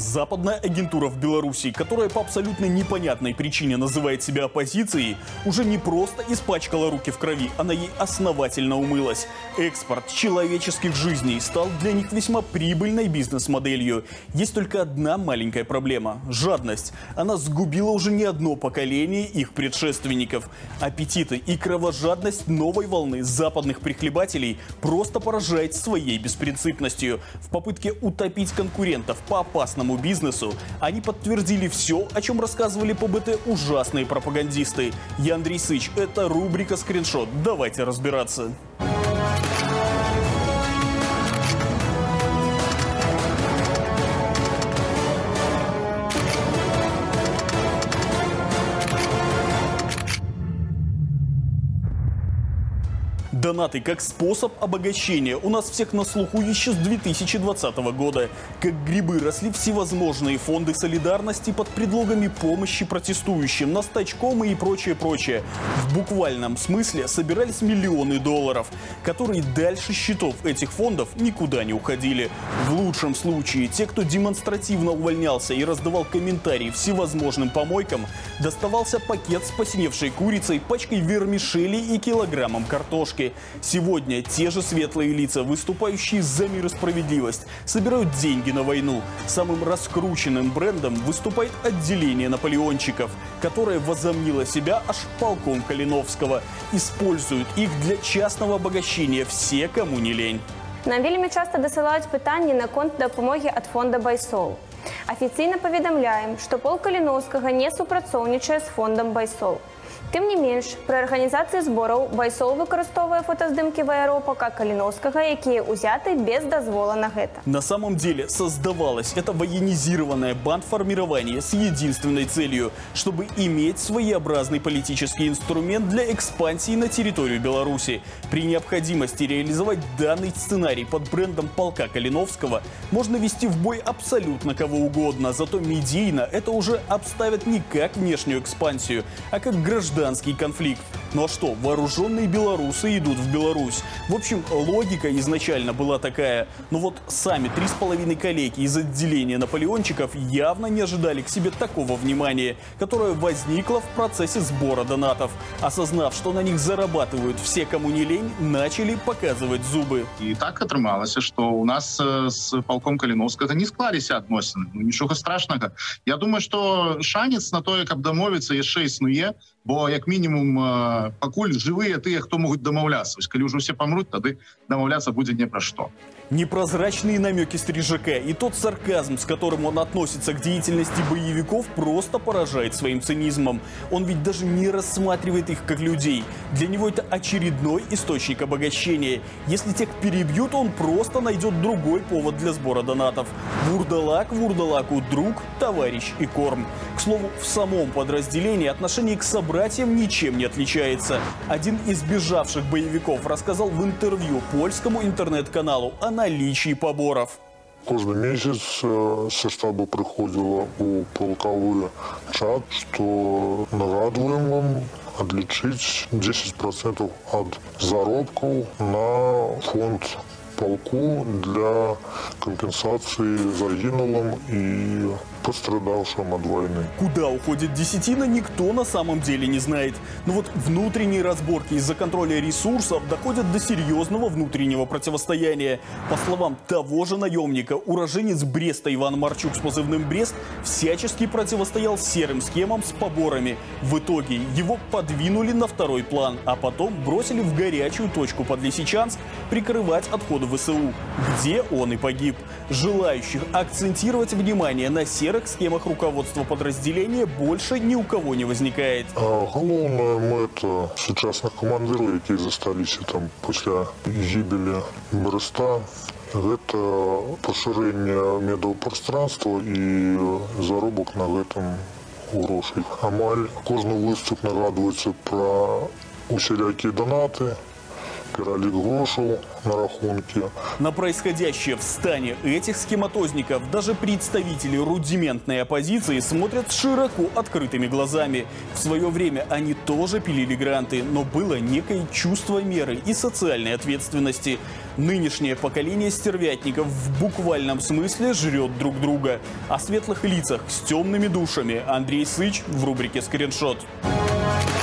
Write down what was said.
Западная агентура в Беларуси, которая по абсолютно непонятной причине называет себя оппозицией, уже не просто испачкала руки в крови, она ей основательно умылась. Экспорт человеческих жизней стал для них весьма прибыльной бизнес-моделью. Есть только одна маленькая проблема – жадность. Она сгубила уже не одно поколение их предшественников. Аппетиты и кровожадность новой волны западных прихлебателей просто поражает своей беспринципностью. В попытке утопить конкурентов по опасному бизнесу они подтвердили все, о чем рассказывали по БТ ужасные пропагандисты. Я Андрей Сыч, это рубрика «Скриншот». Давайте разбираться. Донаты как способ обогащения у нас всех на слуху еще с 2020 года. Как грибы росли всевозможные фонды солидарности под предлогами помощи протестующим, настачком и прочее. В буквальном смысле собирались миллионы долларов, которые дальше счетов этих фондов никуда не уходили. В лучшем случае те, кто демонстративно увольнялся и раздавал комментарии всевозможным помойкам, доставался пакет с посиневшей курицей, пачкой вермишели и килограммом картошки. Сегодня те же светлые лица, выступающие за мир и справедливость, собирают деньги на войну. Самым раскрученным брендом выступает отделение наполеончиков, которое возомнило себя аж полком Калиновского. Используют их для частного обогащения все, кому не лень. Нам вельмі часто досылают пытанні наконт дапамогі ад фонда «Байсол». Афіцыйна паведамляем, што полк Каліновскага не супрацоўнічае з фондам «Байсол». Тым не менш, пры арганізацыі збораў «Байсол» выкарыстоўвае фотаздымкі аэропорта Каліновскага, якія ўзяты без дазвола на гэта. На самом деле создавалось это военизированное бандформирование с единственной целью, чтобы иметь своеобразный политический инструмент для экспансии на территорию Беларуси. При необходимости реализовать данный сценарий под брендом полка Калиновского можно вести в бой абсолютно кого угодно, зато медийно это уже обставят не как внешнюю экспансию, а как гражданский конфликт. Ну а что, вооруженные белорусы идут в Беларусь. В общем, логика изначально была такая. Но вот сами 3,5 коллеги из отделения наполеончиков явно не ожидали к себе такого внимания, которое возникло в процессе сбора донатов. Осознав, что на них зарабатывают все, кому не лень, начали показывать зубы. И так атрымалася, что у нас с полком Калиновскага не склаліся адносіны. Ну, нічога страшнага. Я думаю, что шанец на тое, каб дамовіцца, яшчэ існуе, бо як мінімум пакуль жывыя тыя, хто могуць дамаўляцца. Калі ўжо все памруць, тады дамаўляцца будзе не пра што. Непрозрачные намеки Стрижака и тот сарказм, с которым он относится к деятельности боевиков, просто поражает своим цинизмом. Он ведь даже не рассматривает их как людей. Для него это очередной источник обогащения. Если тех перебьют, он просто найдет другой повод для сбора донатов. Вурдалак вурдалаку друг, товарищ и корм. К слову, в самом подразделении отношение к собратьям ничем не отличается. Один из бежавших боевиков рассказал в интервью польскому интернет-каналу о наличии поборов. Каждый месяц со штаба приходило у полковой чат, что нагадываем вам отличить 10% от заработков на фонд полку для компенсации загинулым и пострадавшим от войны. Куда уходит десятина, никто на самом деле не знает. Но вот внутренние разборки из-за контроля ресурсов доходят до серьезного внутреннего противостояния. По словам того же наемника, уроженец Бреста Иван Марчук с позывным «Брест» всячески противостоял серым схемам с поборами. В итоге его подвинули на второй план, а потом бросили в горячую точку под Лисичанск прикрывать отходы ВСУ, где он и погиб. Желающих акцентировать внимание на серых схемах руководства подразделения больше ни у кого не возникает. Головная мета сучасных командиров, які засталіся там після гибели Бреста, это поширение медиапространства и заробок на этом грошей. Амаль кожный выступ нагадывается про усілякие донаты, перелік грошей на рахунке. На происходящее в стане этих схематозников даже представители рудиментной оппозиции смотрят широко открытыми глазами. В свое время они тоже пилили гранты, но было некое чувство меры и социальной ответственности. Нынешнее поколение стервятников в буквальном смысле жрет друг друга. О светлых лицах с темными душами Андрей Сыч в рубрике «Скриншот».